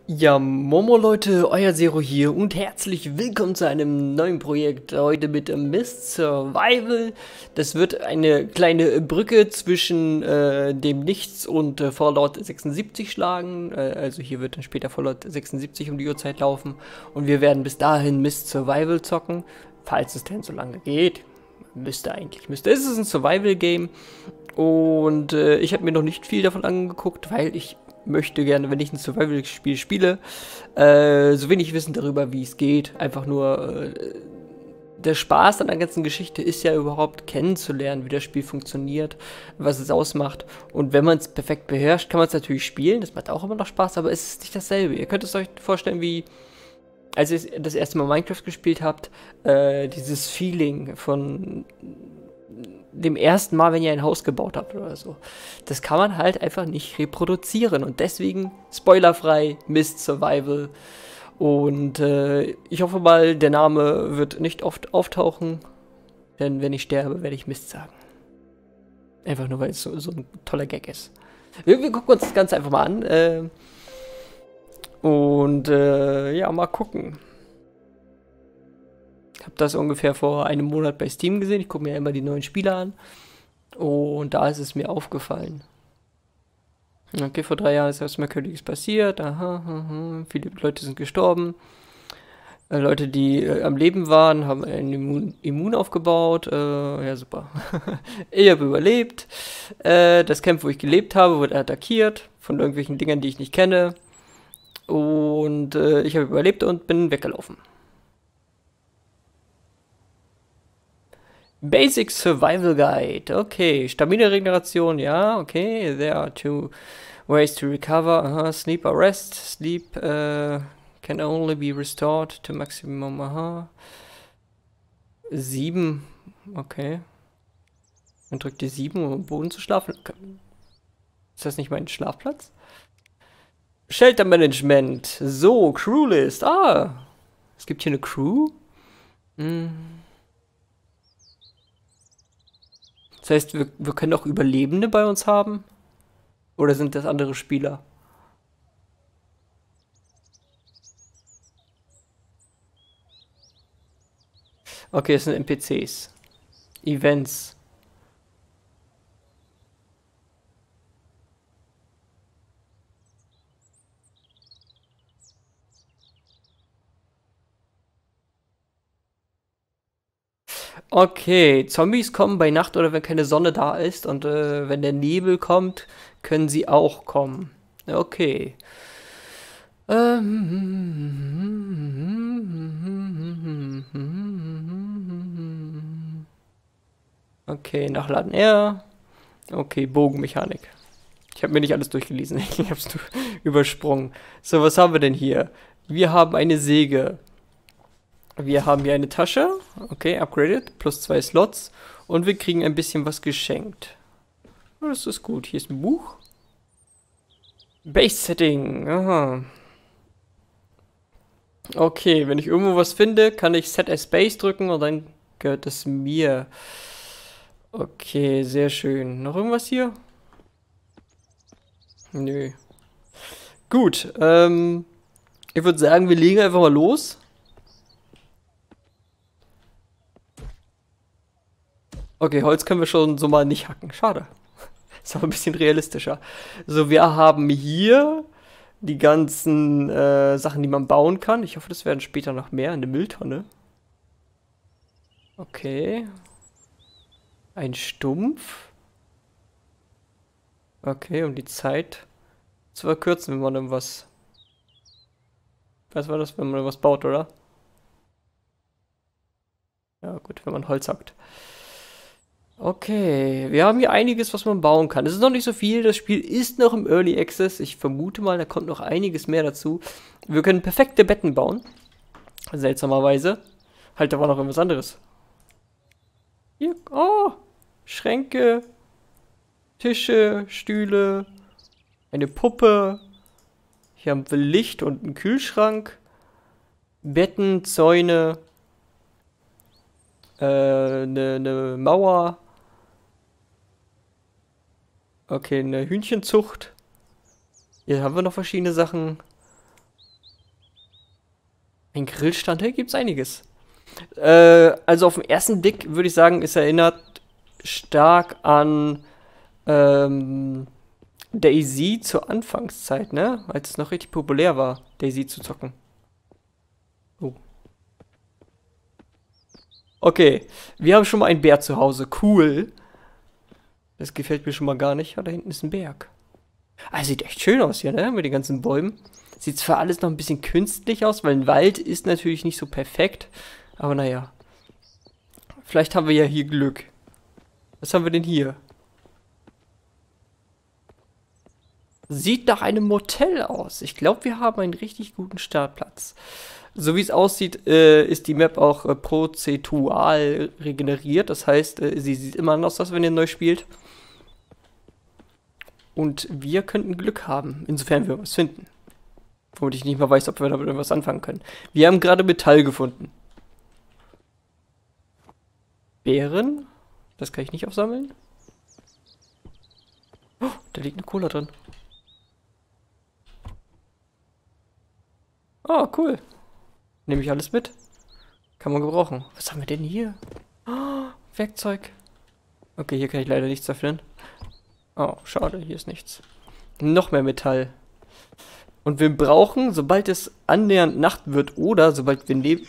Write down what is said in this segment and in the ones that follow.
Ja, Momo Leute, euer Zero hier und herzlich willkommen zu einem neuen Projekt. Heute mit Mist Survival. Das wird eine kleine Brücke zwischen dem Nichts und Fallout 76 schlagen. Also hier wird dann später Fallout 76 um die Uhrzeit laufen. Und wir werden bis dahin Mist Survival zocken, falls es denn so lange geht. Müsste. Es ist ein Survival-Game. Und ich habe mir noch nicht viel davon angeguckt, weil ich möchte gerne, wenn ich ein Survival-Spiel spiele, so wenig wissen darüber, wie es geht. Einfach nur der Spaß an der ganzen Geschichte ist ja überhaupt kennenzulernen, wie das Spiel funktioniert, was es ausmacht. Und wenn man es perfekt beherrscht, kann man es natürlich spielen. Das macht auch immer noch Spaß, aber es ist nicht dasselbe. Ihr könnt es euch vorstellen, wie als ihr das erste Mal Minecraft gespielt habt, dieses Feeling von dem ersten Mal, wenn ihr ein Haus gebaut habt oder so. Das kann man halt einfach nicht reproduzieren und deswegen spoilerfrei Mist Survival. Und ich hoffe mal, der Name wird nicht oft auftauchen, denn wenn ich sterbe, werde ich Mist sagen. Einfach nur, weil es so ein toller Gag ist. Wir gucken uns das Ganze einfach mal an und ja, mal gucken. Ich habe das ungefähr vor einem Monat bei Steam gesehen. Ich gucke mir ja immer die neuen Spiele an. Und da ist es mir aufgefallen. Okay, vor 3 Jahren ist was Merkwürdiges passiert. Aha, aha. Viele Leute sind gestorben. Leute, die am Leben waren, haben ein Immun aufgebaut. Ja, super. Ich habe überlebt. Das Camp, wo ich gelebt habe, wurde attackiert von irgendwelchen Dingern, die ich nicht kenne. Und ich habe überlebt und bin weggelaufen. Basic Survival Guide. Okay, stabile Regeneration, ja, okay. There are two ways to recover. Aha, sleep or rest. Sleep can only be restored to maximum. Aha. 7. Okay. Man drückt die 7, um am Boden zu schlafen. Ist das nicht mein Schlafplatz? Shelter Management. So, Crewlist. Ah, es gibt hier eine Crew. Hm. Das heißt, wir können auch Überlebende bei uns haben? Oder sind das andere Spieler? Okay, es sind NPCs. Events. Okay, Zombies kommen bei Nacht oder wenn keine Sonne da ist und wenn der Nebel kommt, können sie auch kommen. Okay. Okay, nachladen R. Okay, Bogenmechanik. Ich habe mir nicht alles durchgelesen. Ich habe es übersprungen. So, was haben wir denn hier? Wir haben eine Säge. Wir haben hier eine Tasche. Okay, upgraded. Plus 2 Slots. Und wir kriegen ein bisschen was geschenkt. Oh, das ist gut. Hier ist ein Buch. Base Setting. Aha. Okay, wenn ich irgendwo was finde, kann ich Set as Base drücken und dann gehört es mir. Okay, sehr schön. Noch irgendwas hier? Nö. Gut, ich würde sagen, wir legen einfach mal los. Okay, Holz können wir schon so mal nicht hacken. Schade. Ist aber ein bisschen realistischer. So, wir haben hier die ganzen Sachen, die man bauen kann. Ich hoffe, das werden später noch mehr. Eine Mülltonne. Okay. Ein Stumpf. Okay, um die Zeit zu verkürzen, wenn man irgendwas. Was war das, wenn man irgendwas baut, oder? Ja, gut, wenn man Holz hackt. Okay, wir haben hier einiges, was man bauen kann. Es ist noch nicht so viel, das Spiel ist noch im Early Access. Ich vermute mal, da kommt noch einiges mehr dazu. Wir können perfekte Betten bauen. Seltsamerweise. Halt, da war noch irgendwas anderes. Hier, oh, Schränke, Tische, Stühle, eine Puppe. Hier haben wir Licht und einen Kühlschrank. Betten, Zäune, eine Mauer. Okay, eine Hühnchenzucht. Hier haben wir noch verschiedene Sachen. Ein Grillstand, hier gibt's einiges. Also auf den ersten Blick würde ich sagen, es erinnert stark an DayZ zur Anfangszeit, ne? Als es noch richtig populär war, DayZ zu zocken. Oh. Okay, wir haben schon mal einen Bär zu Hause. Cool. Das gefällt mir schon mal gar nicht. Oh, da hinten ist ein Berg. Ah, sieht echt schön aus hier, ne? Mit den ganzen Bäumen. Sieht zwar alles noch ein bisschen künstlich aus, weil ein Wald ist natürlich nicht so perfekt. Aber naja. Vielleicht haben wir ja hier Glück. Was haben wir denn hier? Sieht nach einem Motel aus. Ich glaube, wir haben einen richtig guten Startplatz. So wie es aussieht, ist die Map auch prozedural regeneriert. Das heißt, sie sieht immer anders aus, wenn ihr neu spielt. Und wir könnten Glück haben, insofern wir was finden. Womit ich nicht mal weiß, ob wir damit irgendwas anfangen können. Wir haben gerade Metall gefunden. Beeren? Das kann ich nicht aufsammeln. Oh, da liegt eine Cola drin. Oh, cool. Nehme ich alles mit. Kann man gebrauchen. Was haben wir denn hier? Oh, Werkzeug. Okay, hier kann ich leider nichts öffnen. Oh, schade, hier ist nichts. Noch mehr Metall. Und wir brauchen, sobald es annähernd Nacht wird oder sobald wir neben...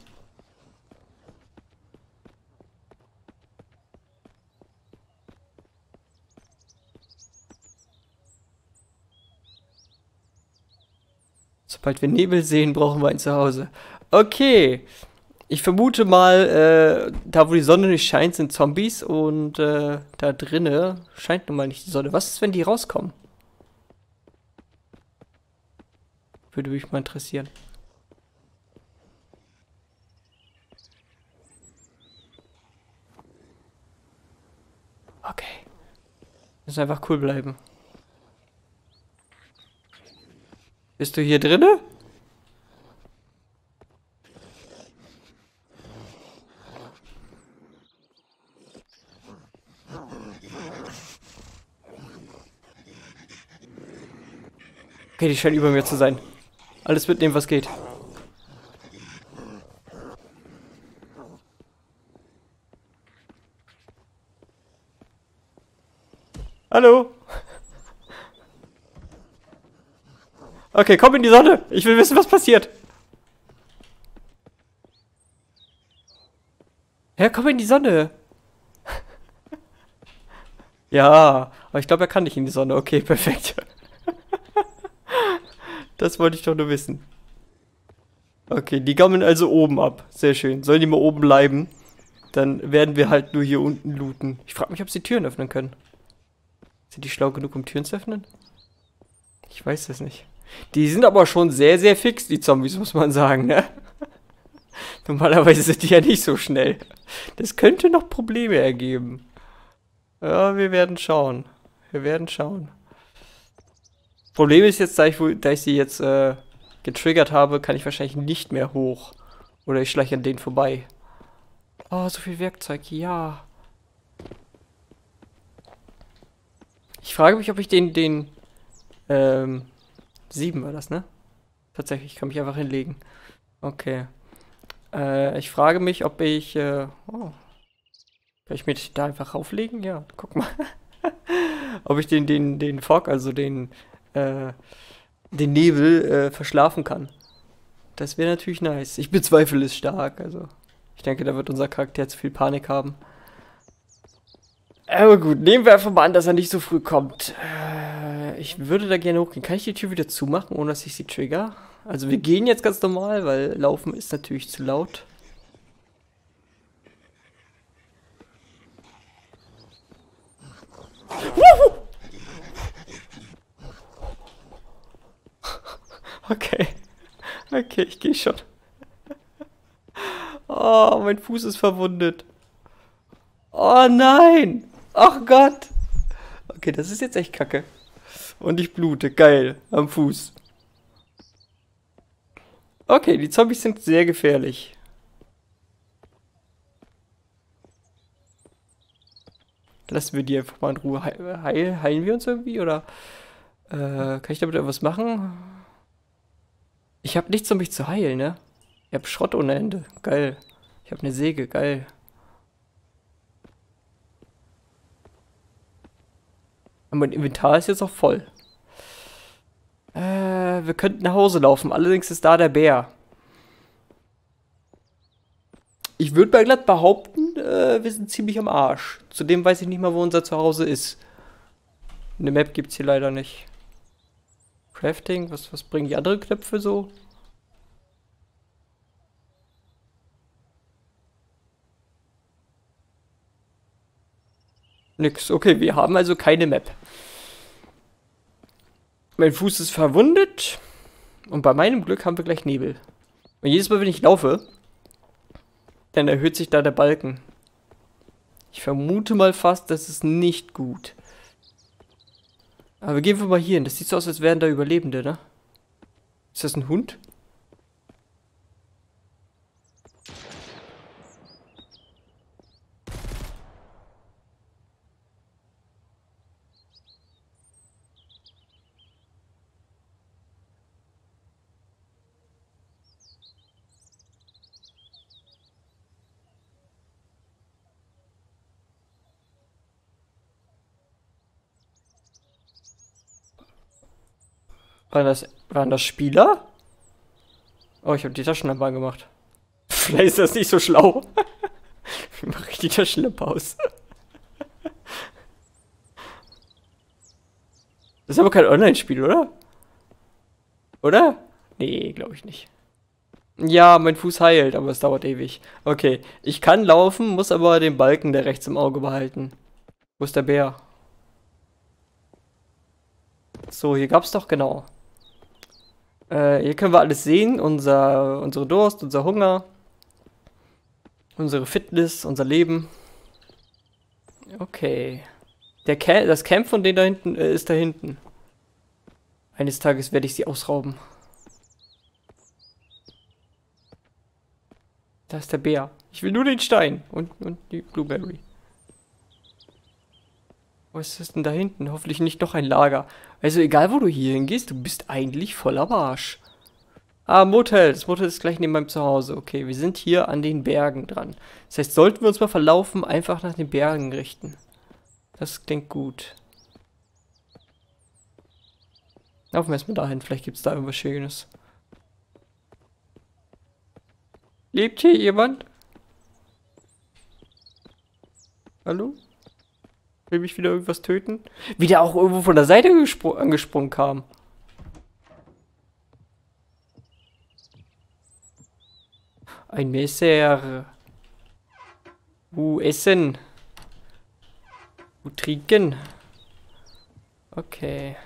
Sobald wir Nebel sehen, brauchen wir ein Zuhause. Okay. Ich vermute mal, da wo die Sonne nicht scheint, sind Zombies und da drinne scheint nun mal nicht die Sonne. Was ist, wenn die rauskommen? Würde mich mal interessieren. Okay. Müssen einfach cool bleiben. Bist du hier drinne? Okay, die scheinen über mir zu sein. Alles mitnehmen, was geht. Hallo? Okay, komm in die Sonne. Ich will wissen, was passiert. Ja, komm in die Sonne. Ja, aber ich glaube, er kann nicht in die Sonne. Okay, perfekt. Das wollte ich doch nur wissen. Okay, die gammeln also oben ab. Sehr schön. Sollen die mal oben bleiben? Dann werden wir halt nur hier unten looten. Ich frage mich, ob sie Türen öffnen können. Sind die schlau genug, um Türen zu öffnen? Ich weiß das nicht. Die sind aber schon sehr, sehr fix, die Zombies, muss man sagen, ne? Normalerweise sind die ja nicht so schnell. Das könnte noch Probleme ergeben. Ja, wir werden schauen. Wir werden schauen. Problem ist jetzt, da ich sie jetzt getriggert habe, kann ich wahrscheinlich nicht mehr hoch. Oder ich schleiche an denen vorbei. Oh, so viel Werkzeug, ja. Ich frage mich, ob ich den 7 war das, ne? Tatsächlich, ich kann mich einfach hinlegen. Okay. Ich frage mich, ob ich, oh. Kann ich mich da einfach rauflegen? Ja, guck mal. Ob ich den Fog, also den Nebel, verschlafen kann. Das wäre natürlich nice. Ich bezweifle es stark, also. Ich denke, da wird unser Charakter zu viel Panik haben. Aber gut, nehmen wir einfach mal an, dass er nicht so früh kommt. Ich würde da gerne hochgehen. Kann ich die Tür wieder zumachen, ohne dass ich sie trigger? Also wir gehen jetzt ganz normal, weil Laufen ist natürlich zu laut. Okay. Okay, ich gehe schon. Oh, mein Fuß ist verwundet. Oh nein! Ach Gott! Okay, das ist jetzt echt kacke. Und ich blute. Geil. Am Fuß. Okay, die Zombies sind sehr gefährlich. Lassen wir die einfach mal in Ruhe. Heilen wir uns irgendwie? Oder kann ich damit irgendwas machen? Ich habe nichts, um mich zu heilen, ne? Ich hab Schrott ohne Ende. Geil. Ich hab eine Säge. Geil. Und mein Inventar ist jetzt auch voll. Wir könnten nach Hause laufen. Allerdings ist da der Bär. Ich würde mal glatt behaupten, wir sind ziemlich am Arsch. Zudem weiß ich nicht mal, wo unser Zuhause ist. Eine Map gibt's hier leider nicht. Crafting, was bringen die anderen Knöpfe so? Nix. Okay, wir haben also keine Map. Mein Fuß ist verwundet. Und bei meinem Glück haben wir gleich Nebel. Und jedes Mal, wenn ich laufe, dann erhöht sich da der Balken. Ich vermute mal fast, das ist nicht gut. Aber gehen wir mal hier hin. Das sieht so aus, als wären da Überlebende, ne? Ist das ein Hund? Waren das Spieler? Oh, ich habe die Taschenlampe angemacht. Vielleicht ist das nicht so schlau. Wie mache ich die Taschenlampe aus? Das ist aber kein Online-Spiel, oder? Oder? Nee, glaube ich nicht. Ja, mein Fuß heilt, aber es dauert ewig. Okay, ich kann laufen, muss aber den Balken da rechts im Auge behalten. Wo ist der Bär? So, hier gab's doch genau. Hier können wir alles sehen. Unsere Durst, unser Hunger, unsere Fitness, unser Leben. Okay. Das Camp von denen da hinten ist da hinten. Eines Tages werde ich sie ausrauben. Da ist der Bär. Ich will nur den Stein und die Blueberry. Was ist denn da hinten? Hoffentlich nicht noch ein Lager. Also egal, wo du hier hingehst, du bist eigentlich voll am Arsch. Ah, Motel. Das Motel ist gleich neben meinem Zuhause. Okay, wir sind hier an den Bergen dran. Das heißt, sollten wir uns mal verlaufen, einfach nach den Bergen richten. Das klingt gut. Laufen wir erstmal dahin. Vielleicht gibt es da irgendwas Schönes. Lebt hier jemand? Hallo? Will mich wieder irgendwas töten? Wie der auch irgendwo von der Seite angesprungen kam. Ein Messer. Essen. Trinken. Okay.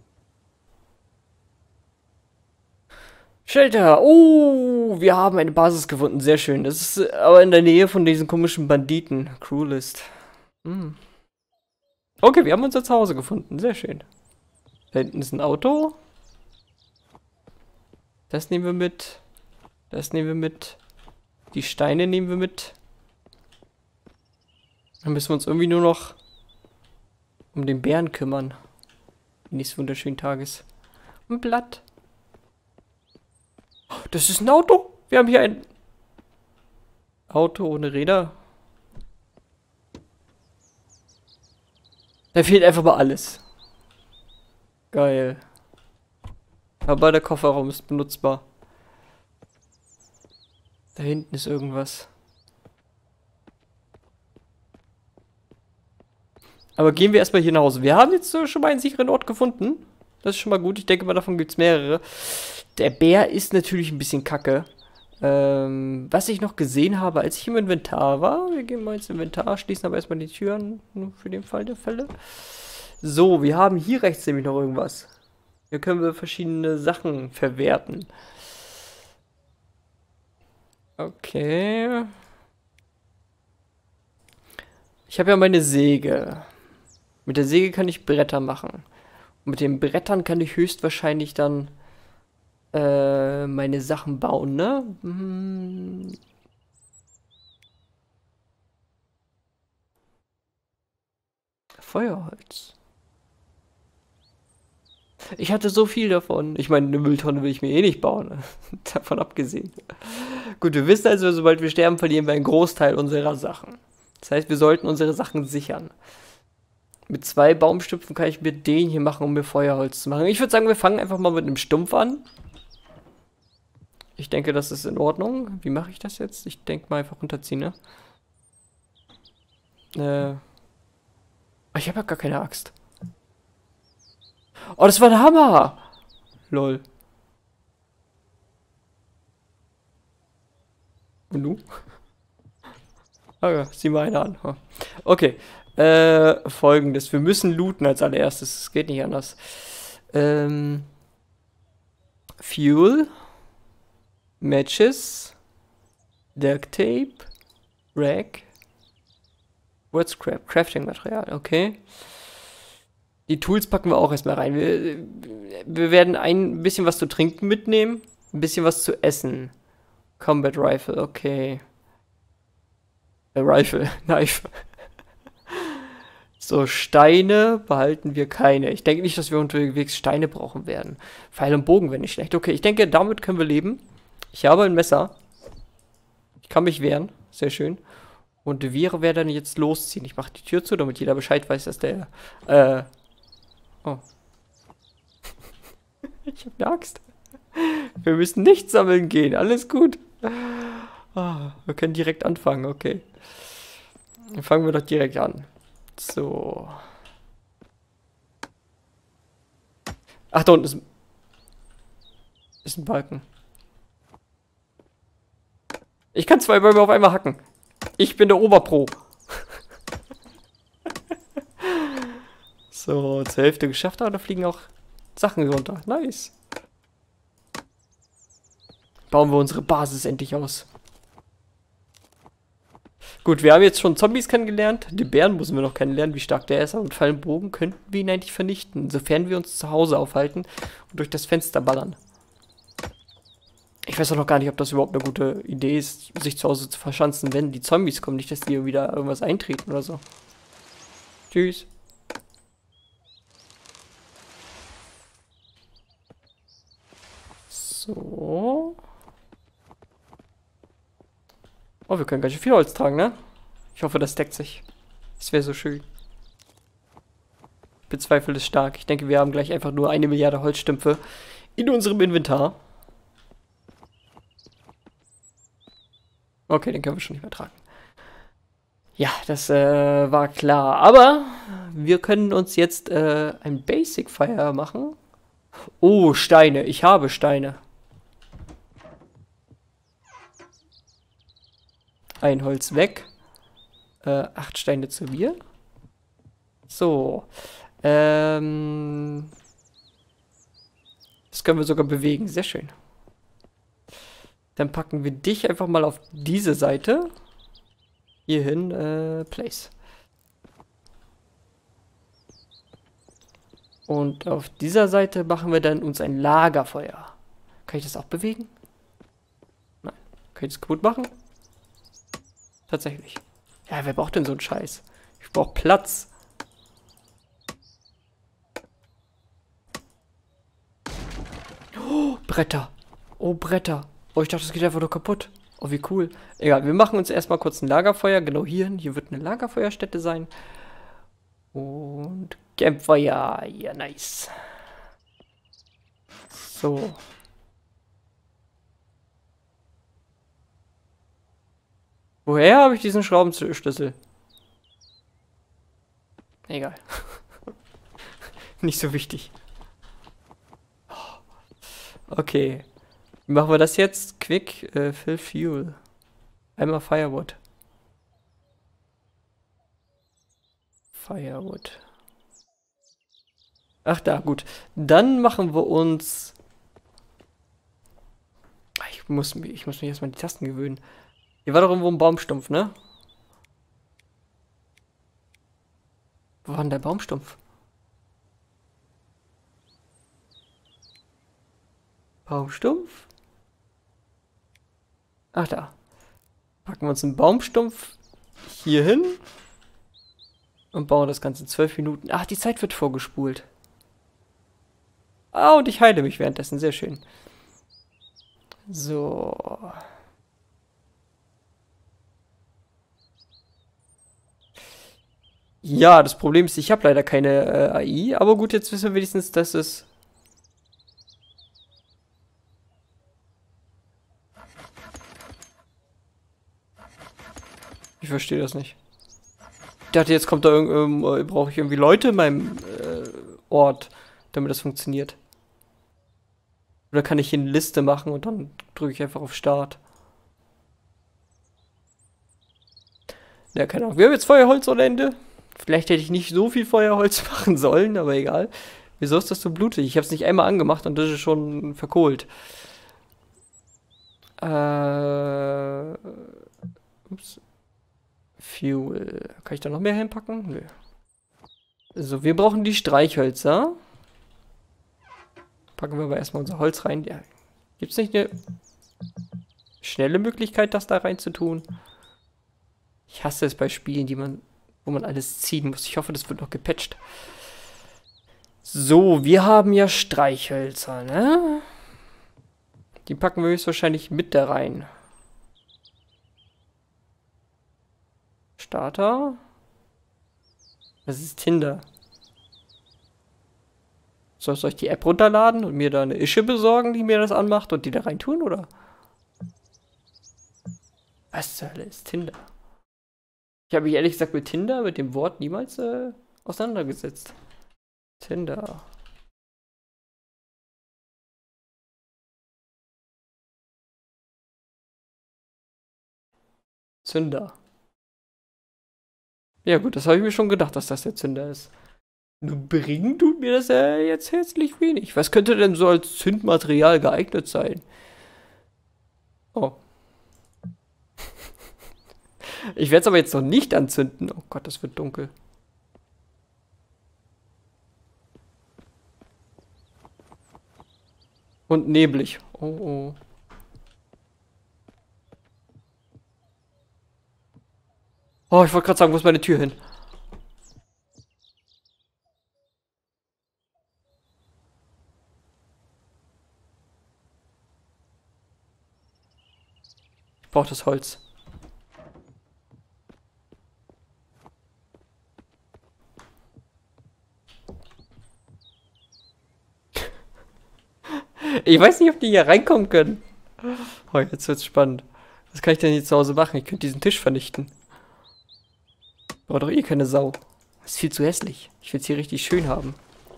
Shelter. Oh, wir haben eine Basis gefunden. Sehr schön. Das ist aber in der Nähe von diesen komischen Banditen. Crewlist. Hm. Okay, wir haben unser Zuhause gefunden. Sehr schön. Da hinten ist ein Auto. Das nehmen wir mit. Das nehmen wir mit. Die Steine nehmen wir mit. Dann müssen wir uns irgendwie nur noch um den Bären kümmern. Nächsten wunderschönen Tages. Ein Blatt. Oh, das ist ein Auto. Wir haben hier ein Auto ohne Räder. Da fehlt einfach mal alles. Geil. Aber der Kofferraum ist benutzbar. Da hinten ist irgendwas. Aber gehen wir erstmal hier nach Hause. Wir haben jetzt schon mal einen sicheren Ort gefunden. Das ist schon mal gut. Ich denke mal, davon gibt es mehrere. Der Bär ist natürlich ein bisschen kacke. Was ich noch gesehen habe, als ich im Inventar war. Wir gehen mal ins Inventar, schließen aber erstmal die Türen. Nur für den Fall der Fälle. So, wir haben hier rechts nämlich noch irgendwas. Hier können wir verschiedene Sachen verwerten. Okay. Ich habe ja meine Säge. Mit der Säge kann ich Bretter machen. Und mit den Brettern kann ich höchstwahrscheinlich dann meine Sachen bauen, ne? Feuerholz. Ich hatte so viel davon. Ich meine, eine Mülltonne will ich mir eh nicht bauen. Davon abgesehen. Gut, wir wissen also, sobald wir sterben, verlieren wir einen Großteil unserer Sachen. Das heißt, wir sollten unsere Sachen sichern. Mit 2 Baumstümpfen kann ich mir den hier machen, um mir Feuerholz zu machen. Ich würde sagen, wir fangen einfach mal mit einem Stumpf an. Ich denke, das ist in Ordnung. Wie mache ich das jetzt? Ich denke mal einfach runterziehen, ne? Ich habe ja gar keine Axt. Oh, das war ein Hammer! Lol. Und du? Okay, sieh mal einer an. Okay. Folgendes. Wir müssen looten als allererstes. Es geht nicht anders. Fuel. Matches. Duct Tape. Rag. Wood-Scrap. Crafting-Material. Okay. Die Tools packen wir auch erstmal rein. Wir werden ein bisschen was zu trinken mitnehmen. Ein bisschen was zu essen. Combat Rifle. Okay. Rifle. Knife. So, Steine behalten wir keine. Ich denke nicht, dass wir unterwegs Steine brauchen werden. Pfeil und Bogen wäre nicht schlecht. Okay, ich denke, damit können wir leben. Ich habe ein Messer. Ich kann mich wehren. Sehr schön. Und wir werden jetzt losziehen. Ich mache die Tür zu, damit jeder Bescheid weiß, dass der... Oh. Ich habe eine Axt. Wir müssen nicht sammeln gehen. Alles gut. Oh, wir können direkt anfangen. Okay. Dann fangen wir doch direkt an. So. Ach, da unten ist ein Balken. Ich kann 2 Bäume auf einmal hacken. Ich bin der Oberpro. So, zur Hälfte geschafft, aber da fliegen auch Sachen runter. Nice. Bauen wir unsere Basis endlich aus. Gut, wir haben jetzt schon Zombies kennengelernt. Den Bären müssen wir noch kennenlernen, wie stark der ist. Aber mit Pfeil und Bogen könnten wir ihn eigentlich vernichten, sofern wir uns zu Hause aufhalten und durch das Fenster ballern. Ich weiß auch noch gar nicht, ob das überhaupt eine gute Idee ist, sich zu Hause zu verschanzen, wenn die Zombies kommen. Nicht, dass die wieder irgendwas eintreten oder so. Tschüss. So. Oh, wir können ganz schön viel Holz tragen, ne? Ich hoffe, das deckt sich. Das wäre so schön. Ich bezweifle es stark. Ich denke, wir haben gleich einfach nur 1 Milliarde Holzstümpfe in unserem Inventar. Okay, den können wir schon nicht mehr tragen. Ja, das war klar. Aber wir können uns jetzt ein Basic Fire machen. Oh, Steine. Ich habe Steine. Ein Holz weg. 8 Steine zu mir. So. Das können wir sogar bewegen. Sehr schön. Dann packen wir dich einfach mal auf diese Seite. Hierhin, Place. Und auf dieser Seite machen wir dann uns ein Lagerfeuer. Kann ich das auch bewegen? Nein. Kann ich das kaputt machen? Tatsächlich. Ja, wer braucht denn so einen Scheiß? Ich brauche Platz. Oh, Bretter. Oh, Bretter. Oh, ich dachte, das geht einfach nur kaputt. Oh, wie cool. Egal, wir machen uns erstmal kurz ein Lagerfeuer. Genau hier. Hier wird eine Lagerfeuerstätte sein. Und Campfire. Ja, nice. So. Woher habe ich diesen Schraubenschlüssel? Egal. Nicht so wichtig. Okay. Wie machen wir das jetzt? Quick, fill fuel. Einmal Firewood. Firewood. Ach da, gut. Dann machen wir uns... Ich muss mich erstmal an die Tasten gewöhnen. Hier war doch irgendwo ein Baumstumpf, ne? Wo war denn der Baumstumpf? Baumstumpf? Ach da. Packen wir uns einen Baumstumpf hier hin. Und bauen das Ganze in 12 Minuten. Ach, die Zeit wird vorgespult. Ah, und ich heile mich währenddessen. Sehr schön. So. Ja, das Problem ist, ich habe leider keine AI. Aber gut, jetzt wissen wir wenigstens, dass es... Ich verstehe das nicht. Ich dachte, jetzt kommt da brauche ich irgendwie Leute in meinem Ort, damit das funktioniert. Oder kann ich hier eine Liste machen und dann drücke ich einfach auf Start. Ja, keine Ahnung. Wir haben jetzt Feuerholz ohne Ende. Vielleicht hätte ich nicht so viel Feuerholz machen sollen, aber egal. Wieso ist das so blutig? Ich habe es nicht einmal angemacht und das ist schon verkohlt. Ups. Fuel. Kann ich da noch mehr hinpacken? Nö. So, wir brauchen die Streichhölzer. Packen wir aber erstmal unser Holz rein. Ja. Gibt es nicht eine schnelle Möglichkeit, das da rein zu tun? Ich hasse es bei Spielen, wo man alles ziehen muss. Ich hoffe, das wird noch gepatcht. So, wir haben ja Streichhölzer, ne? Die packen wir höchstwahrscheinlich mit da rein. Starter. Das ist Tinder. Soll ich die App runterladen und mir da eine Ische besorgen, die mir das anmacht und die da rein tun, oder? Was zur Hölle ist Tinder? Ich habe mich ehrlich gesagt mit Tinder, mit dem Wort niemals auseinandergesetzt. Tinder. Zünder. Ja gut, das habe ich mir schon gedacht, dass das der Zünder ist. Nur bringen tut mir das ja jetzt herzlich wenig. Was könnte denn so als Zündmaterial geeignet sein? Oh. Ich werde es aber jetzt noch nicht anzünden. Oh Gott, das wird dunkel. Und neblig. Oh, oh. Oh, ich wollte gerade sagen, wo ist meine Tür hin? Ich brauche das Holz. Ich weiß nicht, ob die hier reinkommen können. Oh, jetzt wird's spannend. Was kann ich denn hier zu Hause machen? Ich könnte diesen Tisch vernichten. Aber doch eh keine Sau. Das ist viel zu hässlich. Ich will es hier richtig schön haben.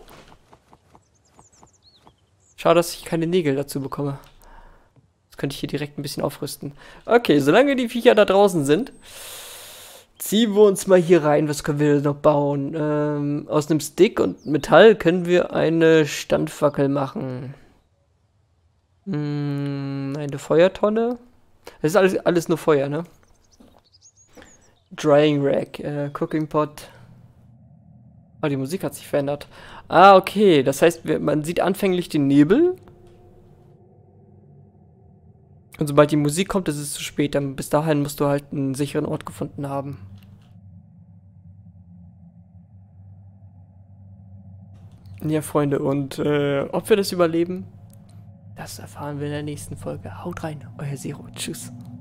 Schade, dass ich keine Nägel dazu bekomme. Das könnte ich hier direkt ein bisschen aufrüsten. Okay, solange die Viecher da draußen sind, ziehen wir uns mal hier rein. Was können wir noch bauen? Aus einem Stick und Metall können wir eine Standfackel machen. Eine Feuertonne. Das ist alles nur Feuer, ne? Drying Rack, Cooking Pot. Oh, die Musik hat sich verändert. Ah, okay. Das heißt, man sieht anfänglich den Nebel. Und sobald die Musik kommt, ist es zu spät. Dann bis dahin musst du halt einen sicheren Ort gefunden haben. Ja, Freunde, und ob wir das überleben, das erfahren wir in der nächsten Folge. Haut rein, euer Zero. Tschüss.